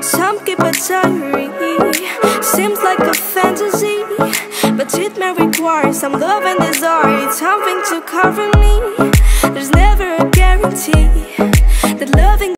Some keep a diary, seems like a fantasy, but it may require some love and desire, something to cover me.